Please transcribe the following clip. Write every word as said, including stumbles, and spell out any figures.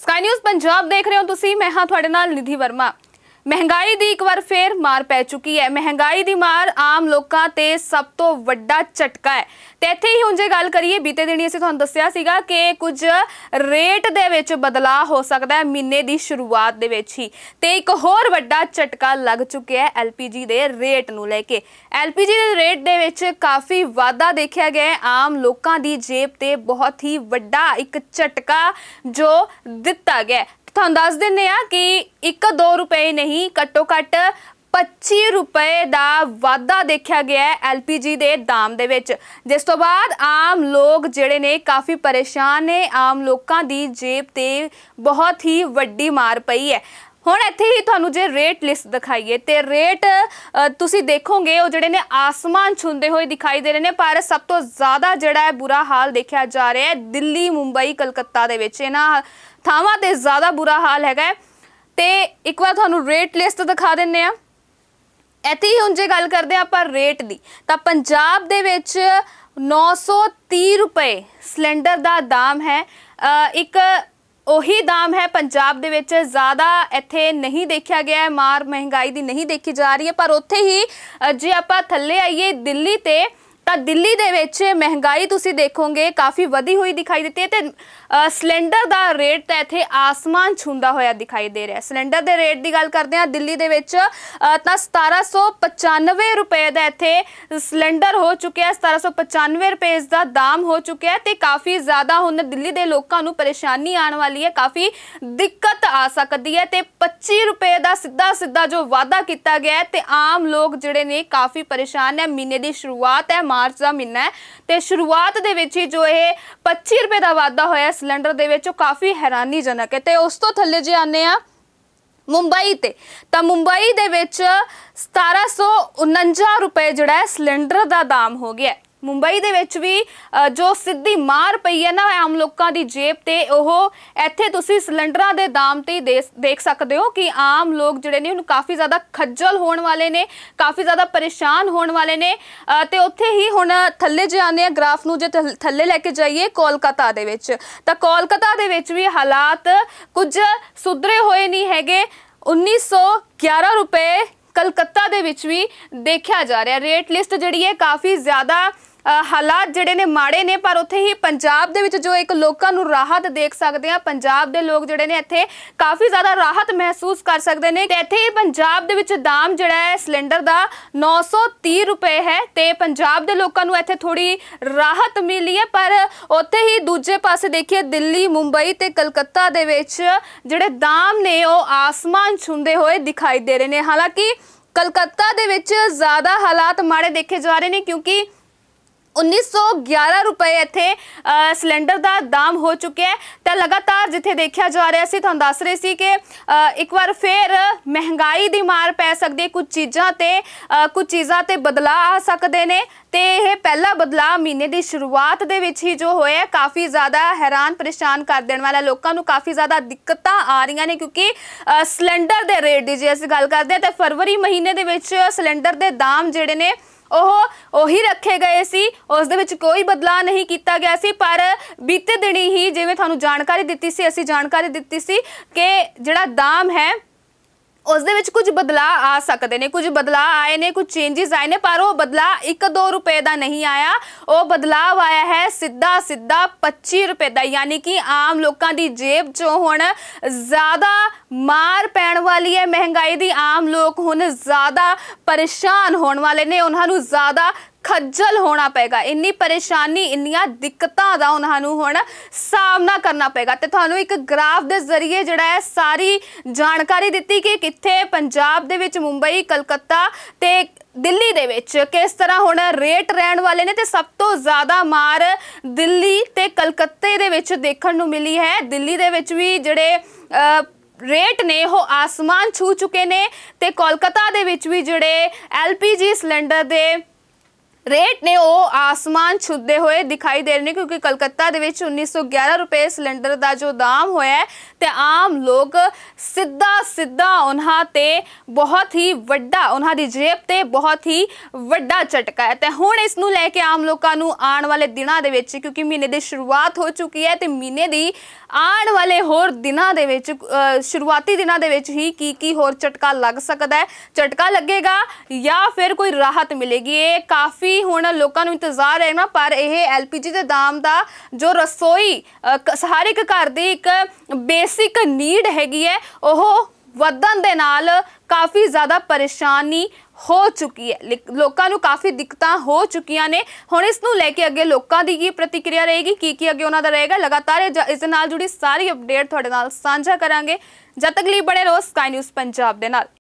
Sky news Punjab देख रहे हो तुसी, मैं हाँ तुहाडे नाल निधि वर्मा। महंगाई दी एक बार फिर मार पै चुकी है। महंगाई दी मार आम लोकां ते सब तो वड्डा झटका है। ते इत्थे ही हुण जे गल करिए, बीते दिनी असीं तुहानूं दस्सिया सीगा कि कुछ रेट दे विच बदलाव हो सकदा है महीने दी शुरुआत दे विच ही। ते एक होर वड्डा झटका लग चुकिया है एलपीजी दे रेट नूं लैके। एलपीजी दे रेट दे विच काफ़ी वाधा देखिया गया है। आम लोकां दी जेब ते बहुत ही वड्डा एक झटका जो दिता गया है। तुहानूं दस दिंदे आ कि एक दो रुपए नहीं, घट्टो घट्ट पच्ची रुपए का वाधा देखा गया है एलपीजी के दाम दे विच, जिस तो बाद आम लोग जिहड़े ने काफ़ी परेशान ने। आम लोगों की जेब ते बहुत ही वड्डी मार पई है। हुण इत्थे ही तुहानूं जे रेट लिस्ट दिखाईए तो रेट तुसीं देखोगे वो जिहड़े ने आसमान छूंदे हुए दिखाई दे रहे हैं। पर सब तो ज़्यादा जिहड़ा है बुरा हाल देखा जा रहा है दिल्ली, मुंबई, कलकत्ता दे विच। इन्हां थावां ते ज़्यादा बुरा हाल हैगा। ते एक बार तुहानूं रेट लिस्ट दिखा दिंदे आ। इत्थे ही हुण जे गल करदे आपां रेट दी, तां पंजाब दे विच नौ सौ तीह रुपए सिलेंडर दा दाम है। एक ਉਹੀ दाम है पंजाब दे विच, ज़्यादा इत्थे नहीं देखा गया है, मार महंगाई दी नहीं देखी जा रही है। पर उत्थे ही जे आपां थल्ले आईए दिल्ली ते, तो दिल्ली दे विच महंगाई तुसीं देखोगे काफ़ी वधी हुई दिखाई देती है। तो सिलेंडर दा रेट तो इत्थे आसमान छूंदा होया दिखाई दे रहा है। सिलेंडर दे रेट की गल करते हैं दिल्ली दे विच तां सतारा सौ पचानवे रुपए का इत्थे सिलेंडर हो चुका है। सतारा सौ पचानवे रुपए इसका दाम हो चुका है। तो काफ़ी ज़्यादा हुण दिल्ली के लोगों को परेशानी आने वाली है, काफ़ी दिक्कत आ सकती है। तो पच्ची रुपए का सीधा सीधा जो वाधा किया गया है, तो आम लोग जिहड़े ने काफ़ी परेशान है। महीने की शुरुआत है, मार्च का महीना है, तो शुरुआत दे विच ही जो ये पच्ची रुपए का वाधा होया सिलेंडर दे विच काफ़ी हैरानीजनक है। तो उस तो थल्ले जे आने आ मुंबई ते, तो मुंबई दे विच सतारा सौ उनंजा रुपए जिहड़ा है सिलेंडर का दाम हो गया। मुंबई दे विच भी जो सीधी मार पई है ना आम लोगों की जेब ते, ओह इत्थे तुसीं सिलेंडरां दे दाम ते दे, देख सकते हो कि आम लोग जिहड़े ने हुण काफ़ी ज़्यादा खज्जल होण वाले ने, काफ़ी ज़्यादा परेशान होण वाले ने। ते उत्थे ही हुण थल्ले जे आने ग्राफ नूं जे थल्ले लैके जाइए कोलकाता दे विच, तां कोलकाता दे विच भी हालात कुछ सुधरे होए नहीं हैगे। उन्नीस सौ ग्यारह रुपए कलकत्ता दे विच भी देखा जा रहा है। रेट लिस्ट जिहड़ी है काफ़ी ज़्यादा हालात जिहड़े ने माड़े ने। पर उत्थे ही पंजाब दे विच जो एक लोकां नूं राहत देख सकते हैं, पंजाब दे लोग जिहड़े ने इत्थे काफ़ी ज़्यादा राहत महसूस कर सकते हैं। ते इत्थे ही पंजाब दे विच दाम जिहड़ा है सिलेंडर दा नौ सौ तीह रुपए है। ते पंजाब दे लोकां नूं इत्थे थोड़ी राहत मिली है। पर उत्थे ही दूजे पासे देखिए दिल्ली, मुंबई ते कलकत्ता दे विच जिहड़े दाम ने वो आसमान छूंदे हुए दिखाई दे रहे हैं। हालांकि कलकत्ता दे विच ज़्यादा हालात माड़े देखे जा रहे हैं, क्योंकि उन्नीस सौ ग्यारह रुपए इत्थे सिलेंडर का दाम हो चुके हैं। तो लगातार जिथे देखा जा रहा सी, तुहानूं दस रही सी कि एक बार फिर महंगाई की मार पै सकती है। कुछ चीज़ां ते कुछ चीज़ां ते बदलाव आ सकते हैं। तो यह पहला बदलाव महीने की शुरुआत दे विच ही जो होया काफ़ी ज़्यादा हैरान परेशान कर देने वाला, लोगों को काफ़ी ज़्यादा दिक्कतां आ रही ने। क्योंकि सिलेंडर के रेट की जे असीं गल करते हैं तो फरवरी महीने दे विच सिलेंडर के दाम जिहड़े ने ओह ओही रखे गए सी, उस दे विच कोई बदलाव नहीं किया गया सी। पर बीते दिनी ही जिवें तुहानूं जानकारी दित्ती सी, असीं जानकारी दित्ती सी कि जिहड़ा दाम है उस दे विच कुछ बदलाव आ सकते हैं, कुछ बदलाव आए ने, कुछ चेंजिस आए ने। पर वो बदलाव एक दो रुपए का नहीं आया, वो बदलाव आया है सीधा सीधा पच्ची रुपए का। यानी कि आम लोगों की जेब चों हुण ज़्यादा मार पैण वाली है महंगाई की। आम लोग हुण ज़्यादा परेशान होने वाले ने, उन्होंने ज़्यादा खज्जल होना पेगा। इन्नी परेशानी, इन्नियां दिक्कतां दा उन्होंने हुण सामना करना पेगा। तो तुहानूं एक ग्राफ के जरिए जिहड़ा है सारी जानकारी दित्ती कि कित्थे पंजाब दे विच, मुंबई, कलकत्ता ते दिल्ली दे विच किस तरह हुण रेट रहन वाले ने। ते सब तो ज़्यादा मार दिल्ली ते कलकत्ते दे विच देखण नूं मिली है। दिल्ली दे विच भी जिहड़े रेट ने वो आसमान छू चुके ने। ते कोलकाता दे विच भी जिहड़े एल पी जी सिलेंडर दे रेट ने वो आसमान छुते हुए दिखाई दे रहे हैं। क्योंकि कलकत्ता दे विच उन्नीस सौ ग्यारह रुपए सिलेंडर का जो दाम होया है, तो आम लोग सीधा सीधा उन्हां ते बहुत ही वड्डा, उन्हां दी जेब ते बहुत ही वड्डा झटका है। तो हुण इस नूं लैके आम लोगों नूं आने वाले दिनों दे विच, क्योंकि महीने की शुरुआत हो चुकी है, तो महीने की ਆਉਣ ਵਾਲੇ ਹੋਰ ਦਿਨਾਂ ਦੇ ਵਿੱਚ ਅ, ਸ਼ੁਰੂਆਤੀ ਦਿਨਾਂ ਦੇ ਵਿੱਚ ਹੀ ਕੀ ਕੀ ਹੋਰ ਝਟਕਾ ਲੱਗ ਸਕਦਾ ਹੈ, ਝਟਕਾ ਲੱਗੇਗਾ ਜਾਂ ਫਿਰ ਕੋਈ ਰਾਹਤ ਮਿਲੇਗੀ, ਇਹ ਕਾਫੀ ਹੁਣ ਲੋਕਾਂ ਨੂੰ ਇੰਤਜ਼ਾਰ ਹੈ ਨਾ। ਪਰ ਇਹ ਐਲ ਪੀ ਜੀ ਦੇ ਦਾਮ ਦਾ ਜੋ ਰਸੋਈ ਅ, ਕ- ਹਰ ਇੱਕ ਘਰ ਦੀ ਇੱਕ ਬੇਸਿਕ ਨੀਡ ਹੈਗੀ ਹੈ, ਉਹ ਵਧਣ ਦੇ ਨਾਲ ਕਾफ़ी ज़्यादा परेशानी हो चुकी है, लोगों को काफ़ी दिक्कतां हो चुकियां ने। हुण इस नूं लैके अगे लोगों की की प्रतिक्रिया रहेगी, की की अगे उन्हां दा रहेगा, लगातार इस दे नाल जुड़ी सारी अपडेट तुहाडे नाल साझा करांगे। जद तक लिए बने रहो स्काई न्यूज़ पंजाब दे नाल।